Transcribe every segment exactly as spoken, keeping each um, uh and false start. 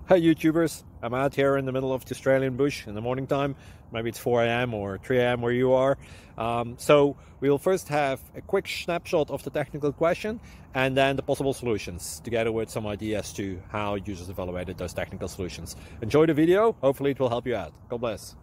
Hi YouTubers, I'm out here in the middle of the Australian bush in the morning time. Maybe it's four A M or three A M where you are. Um, so we'll first have a quick snapshot of the technical question and then the possible solutions, together with some ideas to how users evaluated those technical solutions. Enjoy the video, hopefully it will help you out. God bless.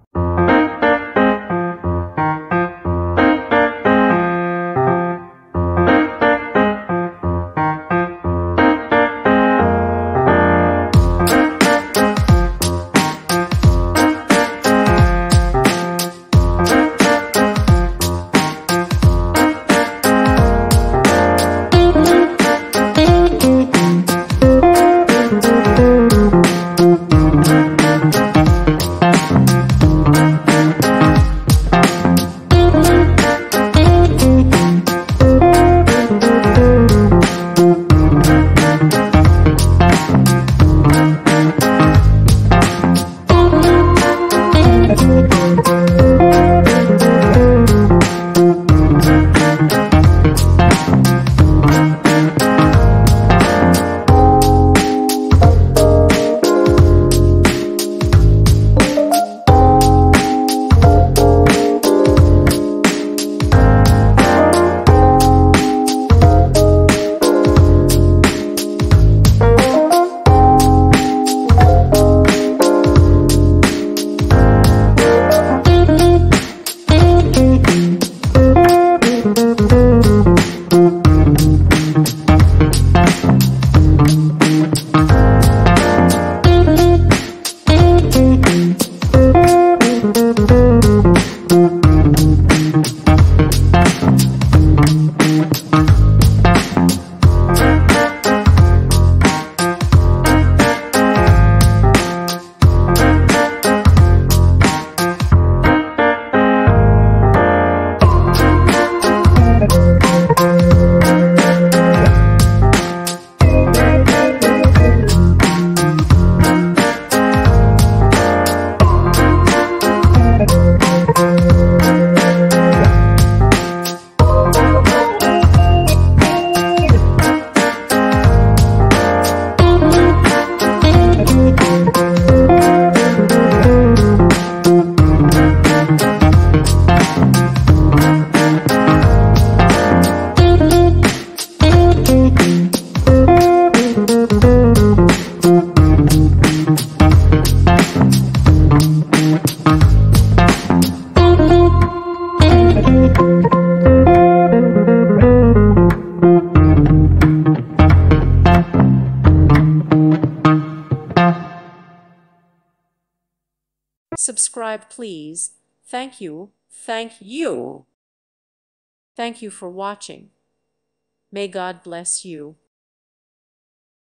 Subscribe, please. Thank you. Thank you. Thank you for watching. May God bless you.